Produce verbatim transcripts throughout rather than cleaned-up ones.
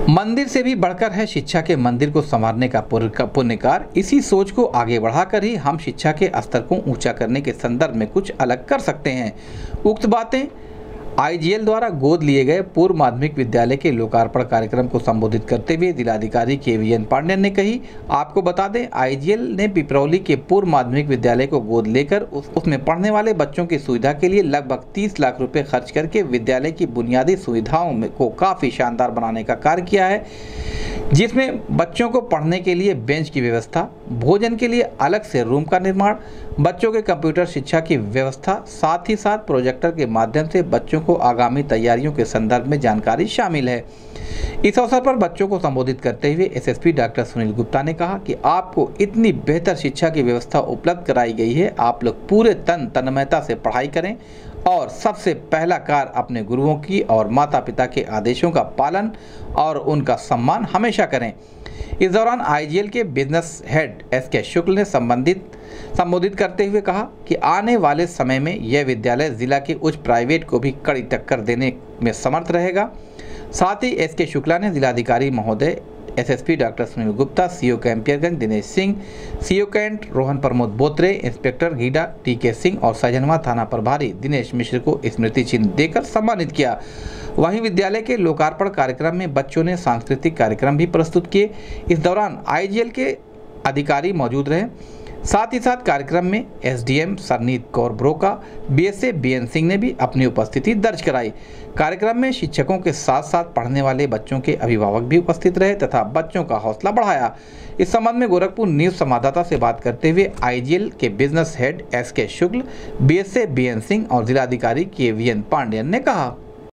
मंदिर से भी बढ़कर है शिक्षा के मंदिर को संवारने का पुण्य कार्य। इसी सोच को आगे बढ़ाकर ही हम शिक्षा के स्तर को ऊंचा करने के संदर्भ में कुछ अलग कर सकते हैं। उक्त बातें आईजीएल द्वारा गोद लिए गए पूर्व माध्यमिक विद्यालय के लोकार्पण कार्यक्रम को संबोधित करते हुए जिलाधिकारी केवीएन पांडेयन ने कही। आपको बता दें, आईजीएल ने पिपरौली के पूर्व माध्यमिक विद्यालय को गोद लेकर उस, उसमें पढ़ने वाले बच्चों की सुविधा के लिए लगभग तीस लाख रुपए खर्च करके विद्यालय की बुनियादी सुविधाओं में को काफ़ी शानदार बनाने का कार्य किया है, जिसमें बच्चों को पढ़ने के लिए बेंच की व्यवस्था, भोजन के लिए अलग से रूम का निर्माण, बच्चों के कंप्यूटर शिक्षा की व्यवस्था, साथ ही साथ प्रोजेक्टर के माध्यम से बच्चों को आगामी तैयारियों के संदर्भ में जानकारी शामिल है। इस अवसर पर बच्चों को संबोधित करते हुए एसएसपी डॉक्टर सुनील गुप्ता ने कहा कि आपको इतनी बेहतर शिक्षा की व्यवस्था उपलब्ध कराई गई है, आप लोग पूरे तन तन्मयता से पढ़ाई करें और सबसे पहला कार्य अपने गुरुओं की और माता पिता के आदेशों का पालन और उनका सम्मान हमेशा करें। इस दौरान आईजीएल के बिजनेस हेड एस के शुक्ल ने संबंधित संबोधित करते हुए कहा कि आने वाले समय में यह विद्यालय जिला के उच्च प्राइवेट को भी कड़ी टक्कर देने में समर्थ रहेगा। साथ ही एस के शुक्ला ने जिलाधिकारी महोदय, SSP doctor Sunil Gupta, CO Campierganj Dinesh Singh, CO Cantt Rohan Pramod Botre, inspector GIDA TK Singh और सजनवा थाना प्रभारी दिनेश मिश्र को स्मृति चिन्ह देकर सम्मानित किया। वहीं विद्यालय के लोकार्पण कार्यक्रम में बच्चों ने सांस्कृतिक कार्यक्रम भी प्रस्तुत किए। इस दौरान आईजीएल के अधिकारी मौजूद रहे। साथ ही साथ कार्यक्रम में SDM Sarneet Kaur Broka, BSA BN Singh ने भी अपनी उपस्थिति दर्ज कराई। कार्यक्रम में शिक्षकों के साथ साथ पढ़ने वाले बच्चों के अभिभावक भी उपस्थित रहे तथा बच्चों का हौसला बढ़ाया। इस संबंध में गोरखपुर न्यूज संवाददाता से बात करते हुए आईजीएल के बिजनेस हेड एस के शुक्ल, बीएसए बीएन सिंह और जिलाधिकारी केवीएन पांडेयन ने कहा।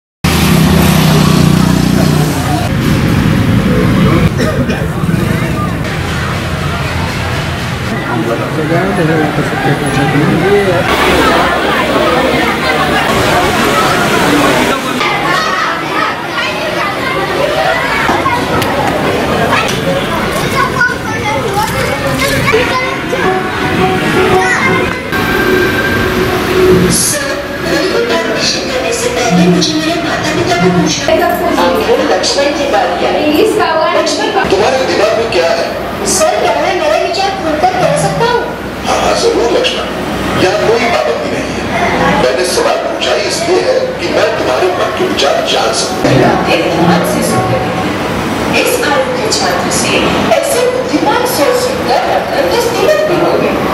मुझे मेरे माता पिता को पूछना लक्ष्मण की बात क्या है? तुम्हारे दिमाग में क्या है? सर, क्या मैं मेरा विचार खुलकर कह सकता हूँ? हाँ हाँ जरूर लक्ष्मण, यहाँ कोई पाबंदी नहीं है। मैंने सवाल पूछा इसलिए है कि मैं तुम्हारे मन के विचार जान सकता हूँ। इस आयु के छात्र से ऐसे बुद्धिमान सोच सुनकर रखकर तो सीमित भी हो गए।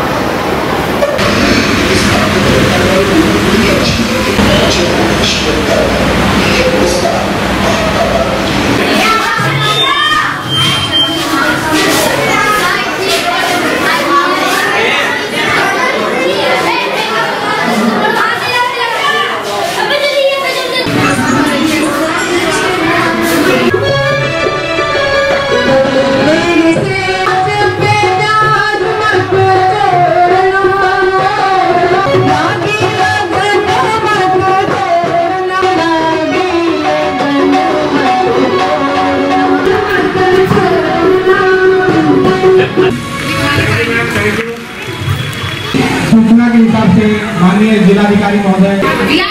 सूचना के हिसाब से माननीय जिलाधिकारी महोदय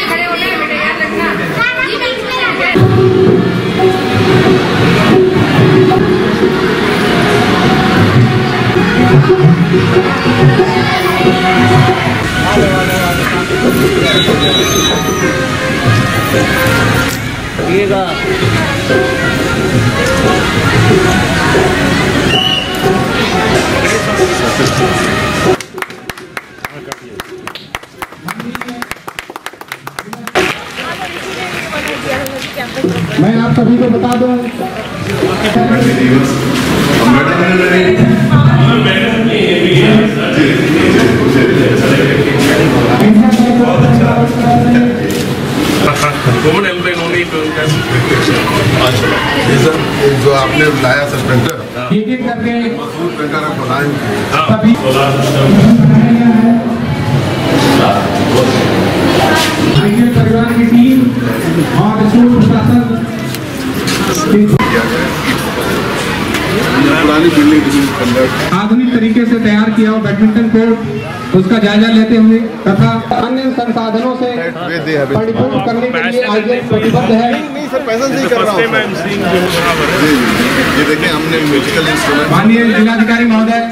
मैं आप सभी को बता दूं, जो आपने लाया सस्पेंडर एक एक करके सभी परिवार की टीम और स्कूल प्रशासन पुरानी बिल्डिंग आधुनिक तरीके से तैयार किया हुआ बैडमिंटन कोर्ट, उसका जायजा लेते हुए तथा अन्य संसाधनों से परिपूर्ण करने के लिए आयोजन प्रतिबद्ध है। नहीं सर, पैसा नहीं कर रहा हूँ। ये देखें, हमने म्यूजिकल इंस्ट्रूमेंट। माननीय जिलाधिकारी महोदय,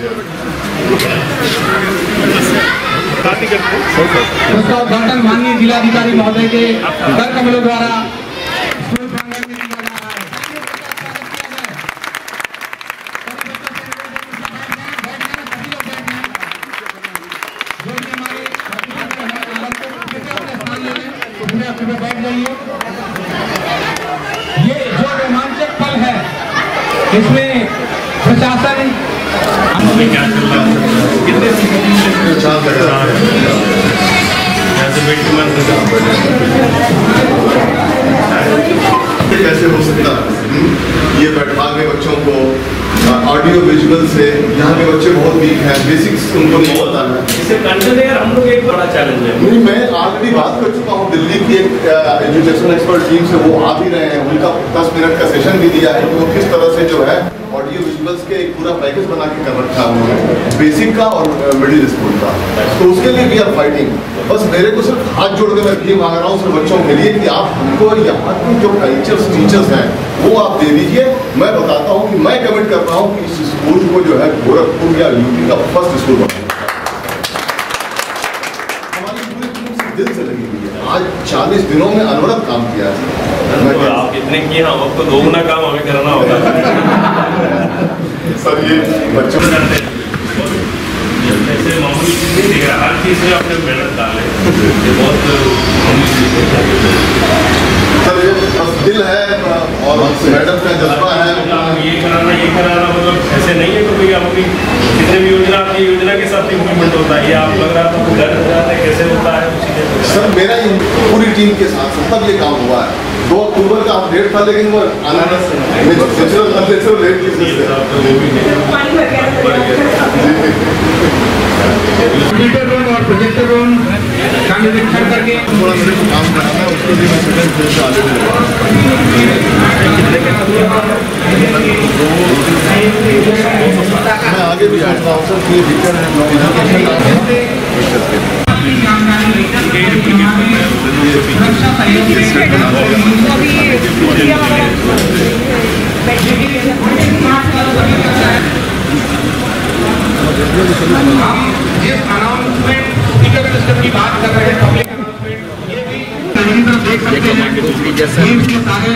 उसका उद्घाटन माननीय जिलाधिकारी महोदय के कर कमलों द्वारा स्कूल प्रांगण में किया जा रहा है। बैठ जाइए। ये जो रोमांचक पल है, इसमें प्रशासन कैसे हो सकता है ये बैठा के बच्चों को ऑडियो विजुअल से, यहाँ के बच्चे बहुत वीक हैं, बेसिक्स उनको नहीं पता है। इसे कंसिडर हम लोग एक बड़ा चैलेंज है। नहीं, मैं ऑलरेडी बात कर चुका हूँ दिल्ली की एक एजुकेशन एक्सपर्ट टीम से, वो आ भी रहे हैं। उनका दस मिनट का सेशन भी दिया है कि वो किस तरह से जो है ऑडियो विजुअल्स के एक पूरा पैकेज बना के कर रखा है उन्होंने, बेसिक का और मिडिल स्कूल का। तो उसके लिए वी आर फाइटिंग। बस मेरे को सिर्फ हाथ जोड़ के मैं भी मांग रहा हूँ सिर्फ बच्चों के लिए कि आप हमको यहाँ के जो कल्चर्स टीचर्स हैं वो आप दे दीजिए। मैं बताता हूँ कि मैं कमिट कर रहा हूँ कि इस स्कूल को जो है गोरखपुर या यूपी का फर्स्ट स्कूल बनाऊंगा। हमारी पूरी टीम से दिल से लगी हुई है। आज चालीस दिनों में अनवरत काम किया है। तो आप इतने किए, हम आपको दोगुना काम हमें करना होगा। सर ये बच्चों ऐसे मामूली चीज नहीं दिख रहा, हर चीज में आपने मेहनत डाले, ये बहुत मामूली चीज है। सर ये बस दिल है और मैडम का जज्बा है। ये कराना ये कराना मतलब ऐसे नहीं है कि भैया अपनी कितने भी योजना आपकी योजना के साथ इम्प्लीमेंट होता है, ये आप लग रहा था घर जाते कैसे होता है। सर मेरा ये पूरी टीम के साथ तब ये काम हुआ है। दो अक्टूबर का डेट था, लेकिन वो natural natural rate computer room और प्रोजेक्टर रूम का निरीक्षण करके थोड़ा मेरे को काम कराना है, उसके लिए मैं सेकंड फ्लोर से आगे मैं आगे भी आता हूँ सर। ये दिक्कत हम जिस अनाउंसमेंट स्पीकर सिस्टम की बात कर रहे हैं, पब्लिक अनाउंसमेंट, ये भी सभी तरफ देख सकते हैं। इसके सारे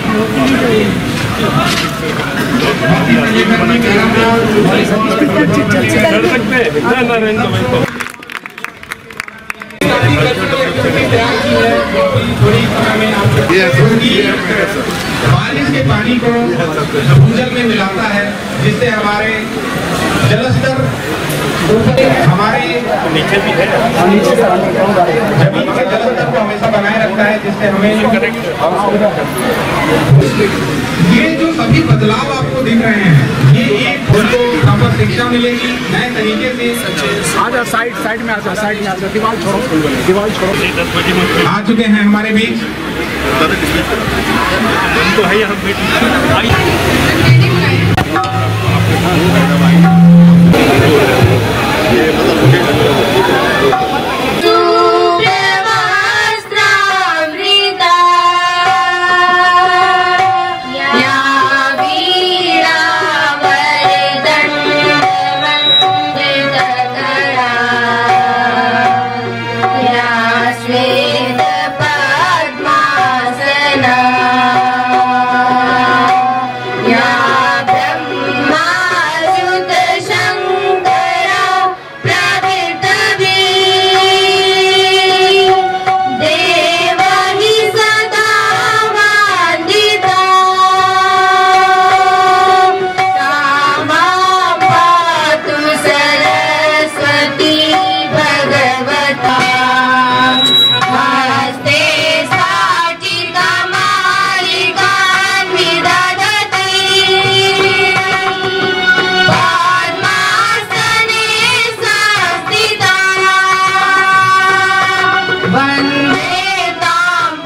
बारिश के पानी को भूजल में मिलाता है, जिससे हमारे जलस्तर हमारे नीचे भी है, जमीन के जलस्तर को हमेशा बनाए रखता है, जिससे हमें ये जो सभी बदलाव आपको दिख रहे हैं, ये एक उनको प्रॉपर शिक्षा मिलेगी नए तरीके से। आजा साइड साइड में आजा साइड में आजा दीवार छोड़ो दीवार छोड़ो। आ चुके हैं हमारे बीच तो है यहाँ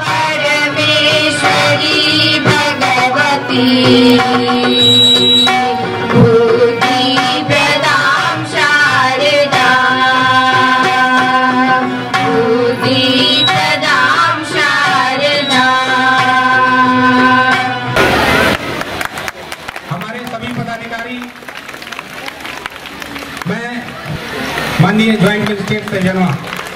भगवती माननीय ज्वाइंट मजिस्ट्रेट सैजनवा।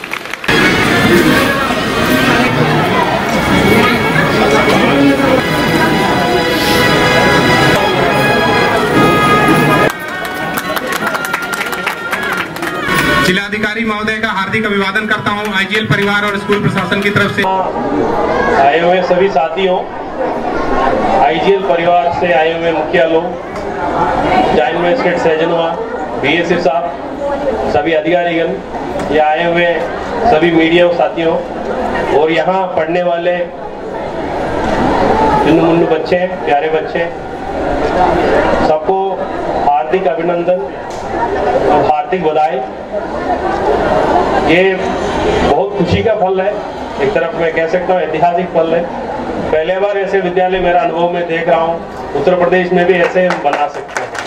जिलाधिकारी महोदय का हार्दिक अभिवादन करता हूं आईजीएल परिवार और स्कूल प्रशासन की तरफ से। आए हुए सभी साथियों, आईजीएल परिवार से आए हुए मुखिया लोग, जॉइंट मजिस्ट्रेट सैजनवा, बीएसएफ साहब, सभी अधिकारीगण, ये आए हुए सभी मीडिया साथियों और यहाँ पढ़ने वाले चुन्नू मुन्नू बच्चे, प्यारे बच्चे, सबको हार्दिक अभिनंदन और हार्दिक बधाई। ये बहुत खुशी का पल है, एक तरफ मैं कह सकता हूँ ऐतिहासिक पल है। पहले बार ऐसे विद्यालय मेरा अनुभव में देख रहा हूँ, उत्तर प्रदेश में भी ऐसे बना सकते हैं।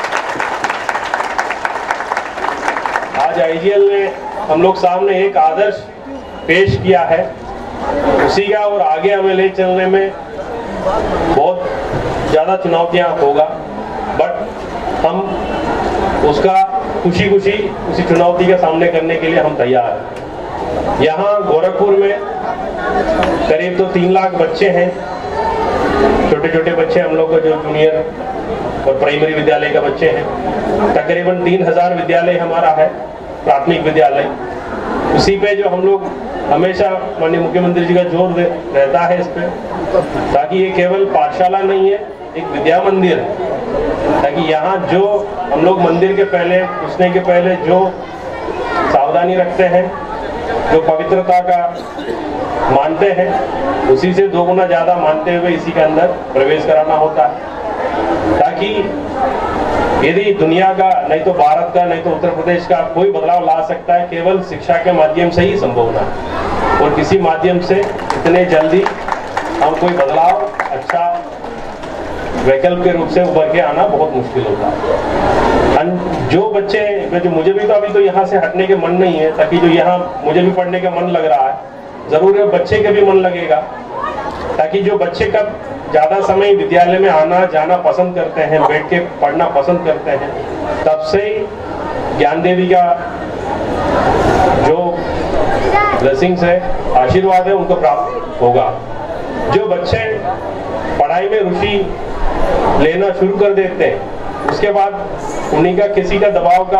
आज आईजीएल ने हम लोग सामने एक आदर्श पेश किया है, उसी का और आगे हमें ले चलने में बहुत ज़्यादा चुनौतियाँ होगा, बट हम उसका खुशी खुशी उसी चुनौती का सामने करने के लिए हम तैयार हैं। यहाँ गोरखपुर में करीब तो तीन लाख बच्चे हैं, छोटे छोटे बच्चे हम लोग को, जो जूनियर और प्राइमरी विद्यालय का बच्चे हैं। तकरीबन तीन हजार विद्यालय हमारा है, प्राथमिक विद्यालय। उसी पे जो हम लोग हमेशा माननीय मुख्यमंत्री जी का जोर रहता है इस पे, ताकि ये केवल पाठशाला नहीं है, एक विद्या मंदिर है, ताकि यहाँ जो हम लोग मंदिर के पहले, घुसने के पहले जो सावधानी रखते हैं, जो पवित्रता का मानते हैं, उसी से दो गुना ज्यादा मानते हुए इसी के अंदर प्रवेश कराना होता है, ताकि यदि दुनिया का, नहीं तो भारत का, नहीं तो उत्तर प्रदेश का कोई बदलाव ला सकता है केवल शिक्षा के माध्यम से ही संभव ना, और किसी माध्यम से इतने जल्दी हम कोई बदलाव अच्छा वैकल्पिक के रूप से उभर के आना बहुत मुश्किल होता है। जो बच्चे, जो मुझे भी तो अभी तो यहाँ से हटने के मन नहीं है, ताकि जो यहाँ मुझे भी पढ़ने का मन लग रहा है, जरूर है बच्चे के भी मन लगेगा, ताकि जो बच्चे का ज्यादा समय विद्यालय में आना जाना पसंद करते हैं, बैठ के पढ़ना पसंद करते हैं, तब से ज्ञान देवी का जो ब्लेसिंग्स है, आशीर्वाद है, उनको प्राप्त होगा। जो बच्चे पढ़ाई में रुचि लेना शुरू कर देते हैं, उसके बाद उन्हीं का किसी का दबाव का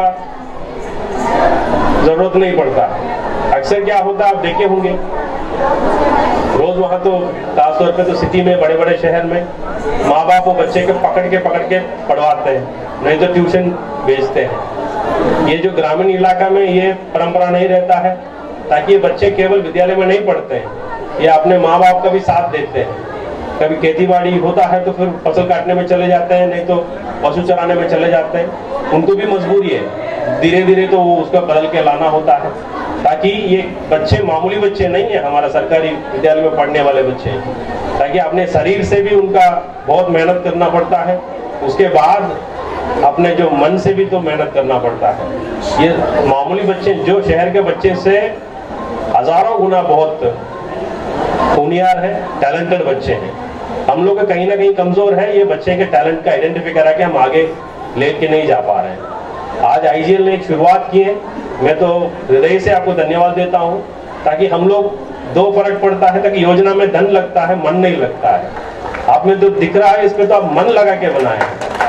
जरूरत नहीं पड़ता। अक्सर क्या होता है, आप देखे होंगे रोज वहां तो खासतौर पे तो सिटी में, बड़े बड़े शहर में माँ बाप वो बच्चे को पकड़ के पकड़ के पढ़वाते हैं, नहीं तो ट्यूशन भेजते हैं। ये जो ग्रामीण इलाका में ये परंपरा नहीं रहता है, ताकि ये बच्चे केवल विद्यालय में नहीं पढ़ते हैं, ये अपने माँ बाप का भी साथ देते हैं। कभी खेती बाड़ी होता है तो फिर फसल काटने में चले जाते हैं, नहीं तो पशु चराने में चले जाते हैं, उनको भी मजबूरी है, धीरे धीरे तो वो उसका बदल के लाना होता है, ताकि ये बच्चे मामूली बच्चे नहीं है, हमारा सरकारी विद्यालय में पढ़ने वाले बच्चे हैं, ताकि अपने शरीर से भी उनका बहुत मेहनत करना पड़ता है, उसके बाद अपने जो मन से भी तो मेहनत करना पड़ता है। ये मामूली बच्चे जो शहर के बच्चे से हजारों गुना बहुत होनहार है, टैलेंटेड बच्चे हैं। हम लोग कहीं ना कहीं कमजोर है, ये बच्चे के टैलेंट का आइडेंटिफाई करा के हम आगे लेके नहीं जा पा रहे हैं। आज आईजीएल ने एक शुरुआत की है, मैं तो हृदय से आपको धन्यवाद देता हूं, ताकि हम लोग दो फर्क पड़ता है, ताकि योजना में धन लगता है, मन नहीं लगता है। आप में तो दिख रहा है, इस पे तो आप मन लगा के बनाए,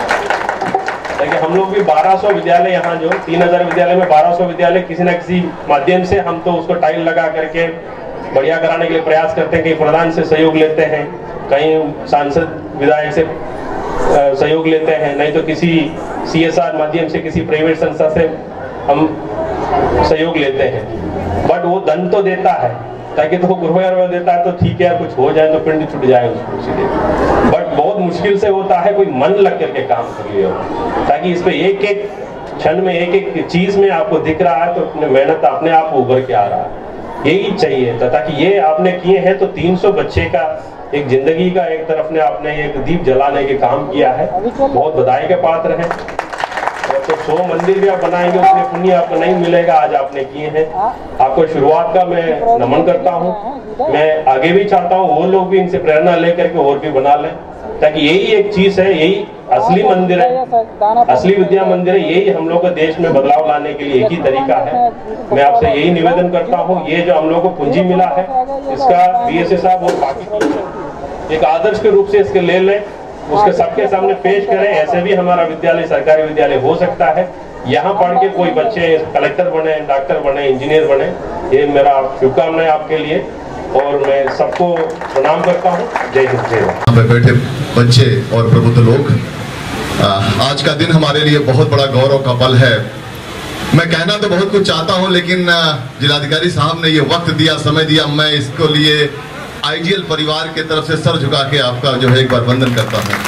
ताकि हम लोग भी बारह सौ विद्यालय, यहाँ जो तीन हजार विद्यालय में बारह सौ विद्यालय किसी न किसी माध्यम से हम तो उसको टाइल लगा करके बढ़िया कराने के लिए प्रयास करते हैं। कहीं प्रधान से सहयोग लेते हैं, कहीं सांसद विधायक से सहयोग लेते हैं, नहीं तो किसी सीएसआर माध्यम से किसी प्राइवेट संस्था से हम सहयोग लेते हैं। बट वो धन तो देता है, ताकि तो रुपया देता है तो ठीक है, कुछ हो जाए तो पिंड छुट जाए उसको सीधे, बट बहुत मुश्किल से होता है कोई मन लग करके काम कर लिया, ताकि इस पे एक एक क्षण में एक एक चीज में आपको दिख रहा है तो अपने मेहनत अपने आप उभर के आ रहा है। यही चाहिए था, ताकि ये आपने किए हैं तो तीन सौ बच्चे का एक जिंदगी का एक तरफ ने आपने एक दीप जलाने के काम किया है, बहुत बधाई के पात्र हैं। तो सौ मंदिर भी आप बनाएंगे उसमें पुण्य आपको नहीं मिलेगा, आज आपने किए हैं, आपको शुरुआत का मैं नमन करता हूँ। मैं आगे भी चाहता हूँ वो लोग भी इनसे प्रेरणा लेकर के और भी बना लें, ताकि यही एक चीज है, यही असली मंदिर है, असली विद्या मंदिर है। यही हम लोग को देश में बदलाव लाने के लिए एक ही तरीका है। मैं आपसे यही निवेदन करता हूँ, ये जो हम लोग को पूंजी मिला है इसका बीएसए साहब और बाकी एक आदर्श के रूप से इसके ले लें, उसके सबके सामने पेश करें। ऐसे भी हमारा विद्यालय सरकारी विद्यालय हो सकता है। यहाँ पढ़ के कोई बच्चे कलेक्टर बने, डॉक्टर बने, इंजीनियर बने। ये मेरा शुभकामनाएं आपके लिए और मैं सबको प्रणाम करता हूँ। जय हिंद, जय भारत। में बैठे बच्चे और प्रबुद्ध लोग, आज का दिन हमारे लिए बहुत बड़ा गौरव का पल है। मैं कहना तो बहुत कुछ चाहता हूं, लेकिन जिलाधिकारी साहब ने ये वक्त दिया, समय दिया, मैं इसको लिए आईजीएल परिवार के तरफ से सर झुका के आपका जो है एक बार वंदन करता हूं।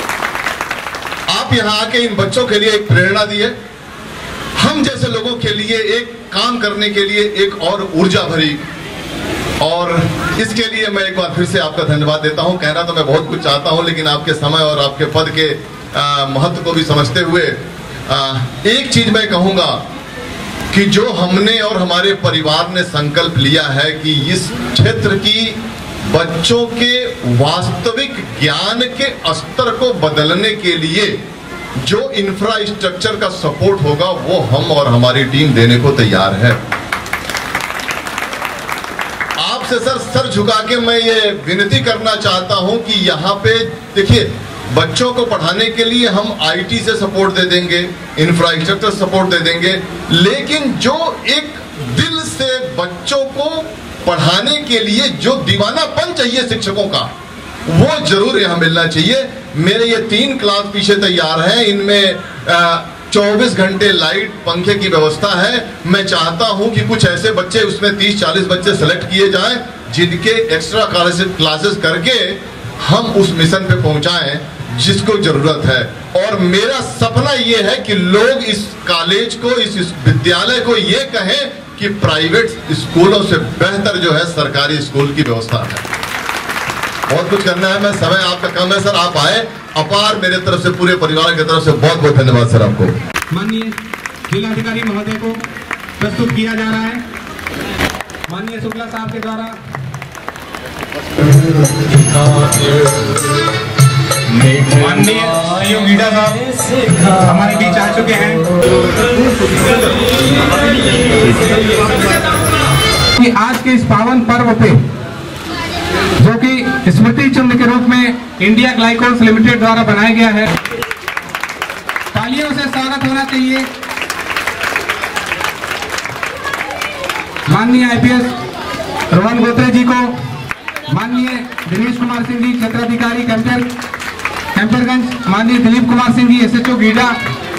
आप यहाँ आके इन बच्चों के लिए एक प्रेरणा दिए, हम जैसे लोगों के लिए एक काम करने के लिए एक और ऊर्जा भरी, और इसके लिए मैं एक बार फिर से आपका धन्यवाद देता हूं। कहना तो मैं बहुत कुछ चाहता हूं, लेकिन आपके समय और आपके पद के महत्व को भी समझते हुए आ, एक चीज मैं कहूंगा कि जो हमने और हमारे परिवार ने संकल्प लिया है कि इस क्षेत्र की बच्चों के वास्तविक ज्ञान के स्तर को बदलने के लिए जो इंफ्रास्ट्रक्चर का सपोर्ट होगा वो हम और हमारी टीम देने को तैयार है। आपसे सर सर झुका के मैं ये विनती करना चाहता हूं कि यहाँ पे देखिए, बच्चों को पढ़ाने के लिए हम आईटी से सपोर्ट दे देंगे, इंफ्रास्ट्रक्चर सपोर्ट दे देंगे, लेकिन जो एक दिल से बच्चों को पढ़ाने के लिए जो दीवानापन चाहिए शिक्षकों का, वो जरूर यहाँ मिलना चाहिए। मेरे ये तीन क्लास पीछे तैयार हैं, इनमें चौबीस घंटे लाइट पंखे की व्यवस्था है। मैं चाहता हूं कि कुछ ऐसे बच्चे, उसमें तीस चालीस बच्चे सेलेक्ट किए जाएं जिनके एक्स्ट्रा क्लासेस करके हम उस मिशन पे पहुंचाएं जिसको जरूरत है। और मेरा सपना ये है कि लोग इस कॉलेज को, इस, इस विद्यालय को ये कहें कि प्राइवेट स्कूलों से बेहतर जो है सरकारी स्कूल की व्यवस्था है। बहुत कुछ करना है, मैं समय आपका कम है सर, आप आए। अपार मेरे तरफ से, पूरे परिवार की तरफ से बहुत बहुत धन्यवाद सर आपको। माननीय जिलाधिकारी महोदय को प्रस्तुत किया जा रहा है माननीय शुक्ला साहब के द्वारा। माननीय सीओ गीडा साहब हमारे बीच आ चुके हैं। कि आज के इस पावन पर्व पे, जो कि स्मृति चिन्ह के रूप में इंडिया ग्लाइकोल्स लिमिटेड द्वारा बनाया गया है, तालियों से स्वागत होना चाहिए। माननीय आईपीएस रोहन गोत्रे जी को, माननीय दिनेश कुमार सिंह जी क्षेत्राधिकारी कैंपर कैंपरगंज, माननीय Dilip Kumar Singh ji SHO GIDA,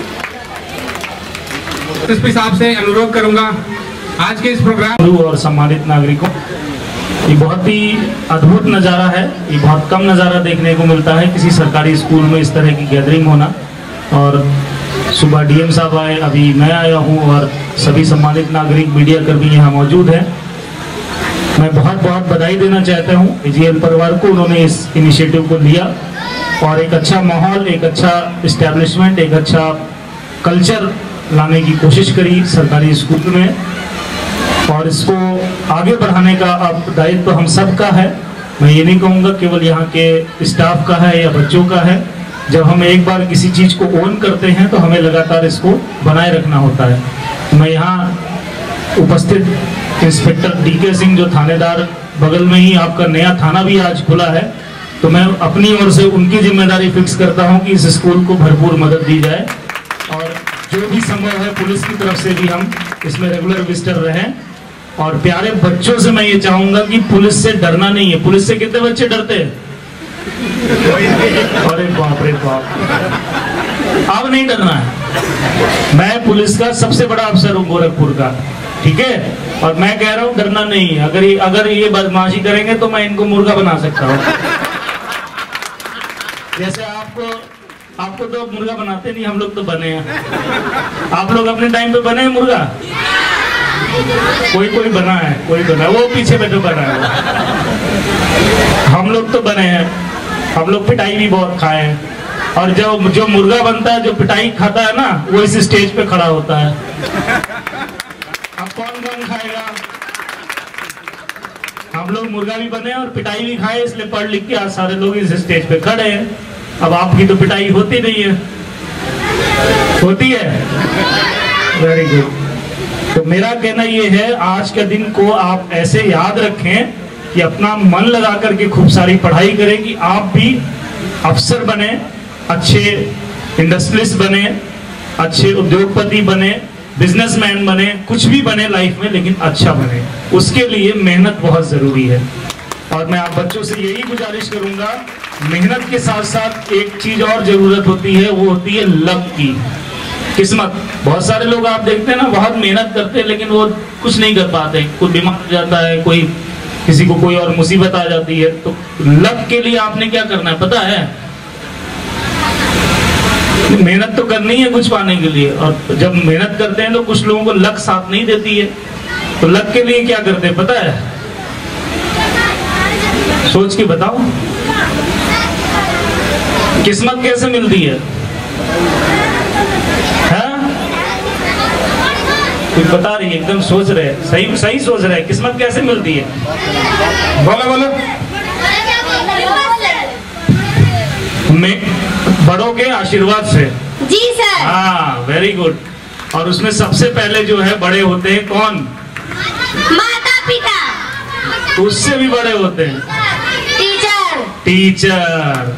SP साहब से अनुरोध करूंगा आज के इस प्रोग्राम और सम्मानित नागरिकों, ये बहुत ही अद्भुत नज़ारा है। ये बहुत कम नज़ारा देखने को मिलता है किसी सरकारी स्कूल में इस तरह की गैदरिंग होना। और सुबह डीएम साहब आए, अभी मैं आया हूँ और सभी सम्मानित नागरिक मीडिया कर्मी यहाँ मौजूद हैं। मैं बहुत बहुत बधाई देना चाहता हूँ एजीएल परिवार को, उन्होंने इस इनिशिएटिव को लिया और एक अच्छा माहौल, एक अच्छा इस्टेब्लिशमेंट, एक अच्छा कल्चर लाने की कोशिश करी सरकारी स्कूल में। और इसको आगे बढ़ाने का अब दायित्व तो हम सब का है। मैं ये नहीं कहूँगा केवल यहाँ के स्टाफ का है या बच्चों का है। जब हम एक बार किसी चीज़ को ओन करते हैं तो हमें लगातार इसको बनाए रखना होता है। मैं यहाँ उपस्थित इंस्पेक्टर डीके सिंह, जो थानेदार, बगल में ही आपका नया थाना भी आज खुला है, तो मैं अपनी ओर से उनकी जिम्मेदारी फिक्स करता हूँ कि इस स्कूल को भरपूर मदद दी जाए और जो भी संभव है पुलिस की तरफ से भी हम इसमें रेगुलर विजिटर रहें। और प्यारे बच्चों से मैं ये चाहूंगा कि पुलिस से डरना नहीं है। पुलिस से कितने बच्चे डरते हैं? अरे बाप रे बाप, अब नहीं डरना है। मैं पुलिस का सबसे बड़ा अफसर हूँ गोरखपुर का, ठीक है? और मैं कह रहा हूँ डरना नहीं है। अगर ये अगर ये बदमाशी करेंगे तो मैं इनको मुर्गा बना सकता हूँ। जैसे आपको आपको तो मुर्गा बनाते नहीं, हम लोग तो बने हैं। आप लोग अपने टाइम पे बने हैं मुर्गा? कोई कोई बना है, कोई बना, वो पीछे बैठे बना है। हम लोग तो बने हैं, हम लोग पिटाई भी बहुत खाए हैं। और जो जो मुर्गा बनता है, जो पिटाई खाता है ना, वो इस स्टेज पे खड़ा होता है। अब कौन कौन खाएगा? हम लोग मुर्गा भी बने और पिटाई भी खाए, इसलिए पढ़ लिख के आज सारे लोग इस स्टेज पे खड़े हैं। अब आपकी तो पिटाई होती नहीं है, होती है? Very good. तो मेरा कहना ये है, आज के दिन को आप ऐसे याद रखें कि अपना मन लगा करके खूब सारी पढ़ाई करें कि आप भी अफसर बने, अच्छे इंडस्ट्रियलिस्ट बने, अच्छे उद्योगपति बने, बिजनेसमैन बने, कुछ भी बने लाइफ में, लेकिन अच्छा बने। उसके लिए मेहनत बहुत जरूरी है। और मैं आप बच्चों से यही गुजारिश करूंगा, मेहनत के साथ साथ एक चीज और जरूरत होती है, वो होती है लक की, किस्मत। बहुत सारे लोग आप देखते हैं ना, बहुत मेहनत करते हैं लेकिन वो कुछ नहीं कर पाते, कोई बीमार हो जाता है, कोई किसी को कोई और मुसीबत आ जाती है। तो लक के लिए आपने क्या करना है पता है? मेहनत तो करनी है कुछ पाने के लिए, और जब मेहनत करते हैं तो कुछ लोगों को लक साथ नहीं देती है। तो लक के लिए क्या करते हैं पता है? सोच के बताओ, किस्मत कैसे मिलती है? कुछ बता रही है, एकदम सोच रहे, सही सही सोच रहे, किस्मत कैसे मिलती है? बोलो बोलो। में बड़ों के आशीर्वाद से। जी सर। हाँ, वेरी गुड। और उसमें सबसे पहले जो है बड़े होते हैं कौन? माता पिता। उससे भी बड़े होते हैं टीचर। टीचर।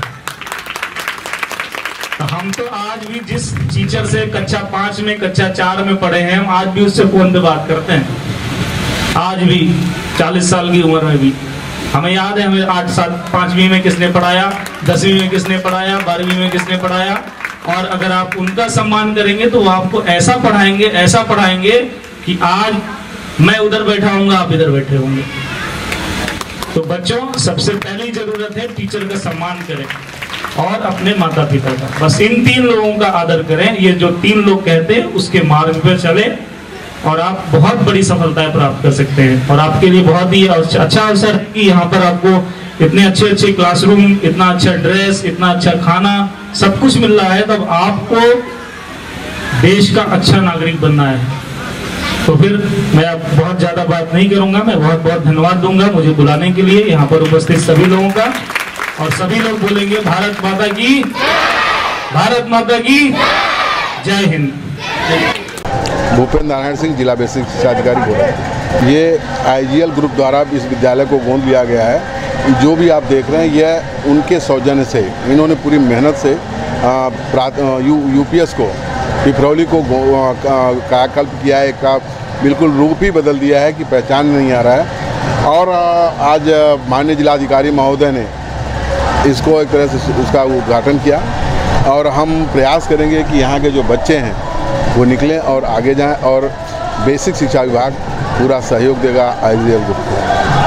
हम तो आज भी जिस टीचर से कक्षा पांच में कक्षा चार में पढ़े हैं, हम आज भी उससे फोन पे बात करते हैं। आज भी चालीस साल की उम्र में भी हमें याद है, हमें आठ साल पांचवी में किसने पढ़ाया, दसवीं में किसने पढ़ाया, बारहवीं में किसने पढ़ाया। और अगर आप उनका सम्मान करेंगे तो वो आपको ऐसा पढ़ाएंगे, ऐसा पढ़ाएंगे कि आज मैं उधर बैठा हूंगा, आप इधर बैठे होंगे। तो बच्चों, सबसे पहली जरूरत है टीचर का सम्मान करें और अपने माता पिता का। बस इन तीन लोगों का आदर करें। ये जो तीन लोग कहते हैं उसके मार्ग पर चले और आप बहुत बड़ी सफलताएं प्राप्त कर सकते हैं। और आपके लिए बहुत ही अच्छा अवसर है कि यहाँ पर आपको इतने अच्छे अच्छे क्लासरूम, इतना अच्छा ड्रेस, इतना अच्छा खाना, सब कुछ मिल रहा है। तब आपको देश का अच्छा नागरिक बनना है। तो फिर मैं अब बहुत ज्यादा बात नहीं करूंगा, मैं बहुत बहुत धन्यवाद दूंगा मुझे बुलाने के लिए, यहाँ पर उपस्थित सभी लोगों का। और सभी लोग बोलेंगे भारत माता की, भारत माता की जय हिंद। भूपेंद्र नारायण सिंह, जिला बेसिक शिक्षा अधिकारी बोल रहे हैं। ये आई जी एल ग्रुप द्वारा इस विद्यालय को गोद लिया गया है। जो भी आप देख रहे हैं यह उनके सौजन्य से, इन्होंने पूरी मेहनत से यू यूपीएस को, पिपरौली को कायाकल्प किया है, का बिल्कुल रूप ही बदल दिया है कि पहचान नहीं आ रहा है। और आज माननीय जिलाधिकारी महोदय ने इसको एक तरह से उसका उद्घाटन किया और हम प्रयास करेंगे कि यहाँ के जो बच्चे हैं वो निकलें और आगे जाएं, और बेसिक शिक्षा विभाग पूरा सहयोग देगा आई जी एल ग्रुप को।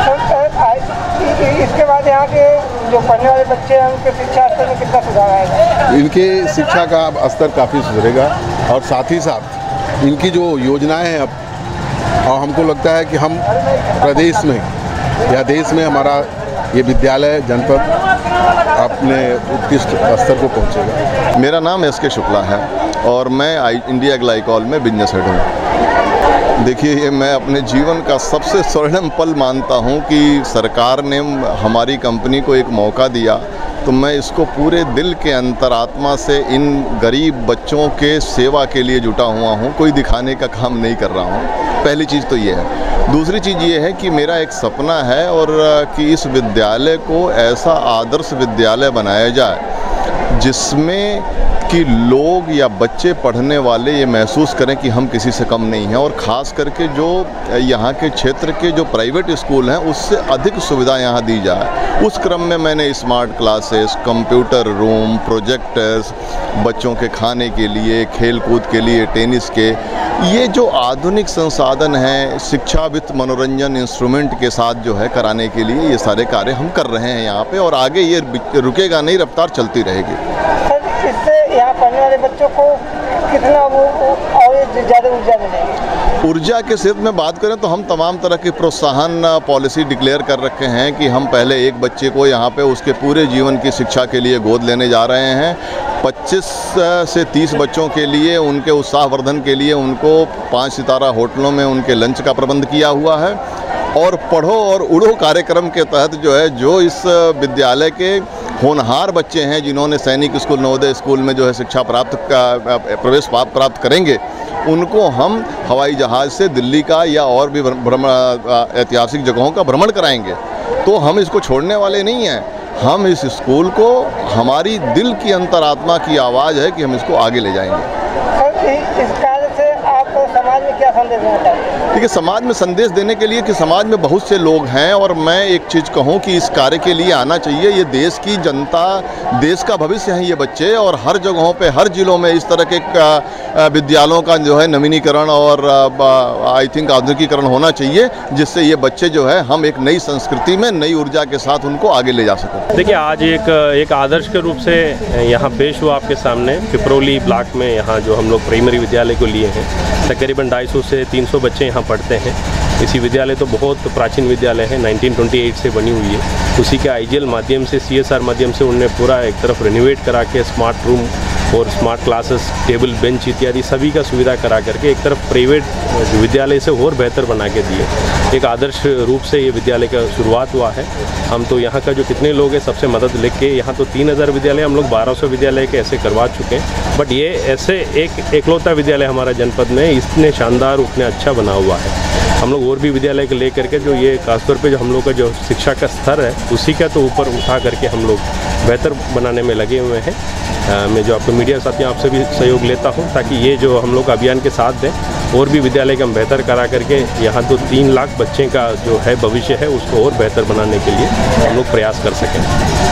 इसके बाद यहाँ के जो पढ़ने वाले बच्चे हैं उनके शिक्षा स्तर में कितना सुधार आएगा? इनके शिक्षा का स्तर काफ़ी सुधरेगा और साथ ही साथ इनकी जो योजनाएं हैं अब, और हमको लगता है कि हम प्रदेश में या देश में हमारा ये विद्यालय जनपद अपने उत्कृष्ट स्तर को पहुंचेगा। मेरा नाम एस के शुक्ला है और मैं आई इंडिया ग्लाइकॉल में बिजनेस हेड हूँ। देखिए, ये मैं अपने जीवन का सबसे स्वर्णिम पल मानता हूँ कि सरकार ने हमारी कंपनी को एक मौका दिया, तो मैं इसको पूरे दिल के अंतरात्मा से इन गरीब बच्चों के सेवा के लिए जुटा हुआ हूँ। कोई दिखाने का काम नहीं कर रहा हूँ। पहली चीज़ तो ये है। दूसरी चीज़ ये है कि मेरा एक सपना है और कि इस विद्यालय को ऐसा आदर्श विद्यालय बनाया जाए जिसमें कि लोग या बच्चे पढ़ने वाले ये महसूस करें कि हम किसी से कम नहीं हैं। और ख़ास करके जो यहाँ के क्षेत्र के जो प्राइवेट स्कूल हैं उससे अधिक सुविधा यहाँ दी जाए। उस क्रम में मैंने smart classes, computer room, projectors, बच्चों के खाने के लिए, खेल कूद के लिए, टेनिस के, ये जो आधुनिक संसाधन हैं, शिक्षा वित्त मनोरंजन इंस्ट्रूमेंट के साथ जो है कराने के लिए ये सारे कार्य हम कर रहे हैं यहाँ पे। और आगे ये रुकेगा नहीं, रफ्तार चलती रहेगी। इससे यहाँ पढ़ने वाले बच्चों को कितना वो और ज़्यादा ऊर्जा मिलेगी? ऊर्जा के क्षेत्र में बात करें तो हम तमाम तरह की प्रोत्साहन पॉलिसी डिक्लेयर कर रखे हैं कि हम पहले एक बच्चे को यहाँ पे उसके पूरे जीवन की शिक्षा के लिए गोद लेने जा रहे हैं। पच्चीस से तीस बच्चों के लिए उनके उत्साहवर्धन के लिए उनको पाँच सितारा होटलों में उनके लंच का प्रबंध किया हुआ है। और पढ़ो और उड़ो कार्यक्रम के तहत जो है, जो इस विद्यालय के होनहार बच्चे हैं जिन्होंने सैनिक स्कूल, नवोदय स्कूल में जो है शिक्षा प्राप्त का प्रवेश प्राप्त करेंगे, उनको हम हवाई जहाज़ से दिल्ली का या और भी ऐतिहासिक जगहों का भ्रमण कराएंगे। तो हम इसको छोड़ने वाले नहीं हैं। हम इस स्कूल को, हमारी दिल की अंतरात्मा की आवाज़ है कि हम इसको आगे ले जाएंगे। इस कार्य से आप समाज में क्या संदेश देना चाहते हैं? देखिए, समाज में संदेश देने के लिए कि समाज में बहुत से लोग हैं, और मैं एक चीज़ कहूं कि इस कार्य के लिए आना चाहिए। ये देश की जनता, देश का भविष्य हैं ये बच्चे, और हर जगहों पे, हर जिलों में इस तरह के विद्यालयों का जो है नवीनीकरण और आई थिंक आधुनिकीकरण होना चाहिए, जिससे ये बच्चे जो है हम एक नई संस्कृति में, नई ऊर्जा के साथ उनको आगे ले जा सकें। देखिए, आज एक एक आदर्श के रूप से यहाँ पेश हुआ आपके सामने। पिपरोली ब्लॉक में यहाँ जो हम लोग प्राइमरी विद्यालय को लिए हैं, तकरीबन ढाई सौ से तीन सौ बच्चे यहाँ पढ़ते हैं। इसी विद्यालय तो बहुत प्राचीन विद्यालय है, उन्नीस सौ अट्ठाईस से बनी हुई है। उसी के आईजीएल माध्यम से, सीएसआर माध्यम से उन्होंने पूरा एक तरफ रिनोवेट करा के स्मार्ट रूम और स्मार्ट क्लासेस, टेबल बेंच इत्यादि सभी का सुविधा करा करके एक तरफ प्राइवेट विद्यालय से और बेहतर बना के दिए। एक आदर्श रूप से ये विद्यालय का शुरुआत हुआ है। हम तो यहाँ का जो कितने लोग हैं सबसे मदद लेके, यहाँ तो तीन हज़ार विद्यालय, हम लोग बारह सौ विद्यालय के ऐसे करवा चुके हैं। बट ये ऐसे एक एकलौता विद्यालय हमारा जनपद में इतने शानदार, उतने अच्छा बना हुआ है। हम लोग और भी विद्यालय को ले करके जो ये खासतौर पे जो हम लोग का जो शिक्षा का स्तर है, उसी का तो ऊपर उठा करके हम लोग बेहतर बनाने में लगे हुए हैं। आ, मैं जो आपको मीडिया साथियों आपसे भी सहयोग लेता हूं, ताकि ये जो हम लोग अभियान के साथ दें, और भी विद्यालय का हम बेहतर करा करके यहाँ तो तीन लाख बच्चे का जो है भविष्य है, उसको और बेहतर बनाने के लिए हम लोग प्रयास कर सकें।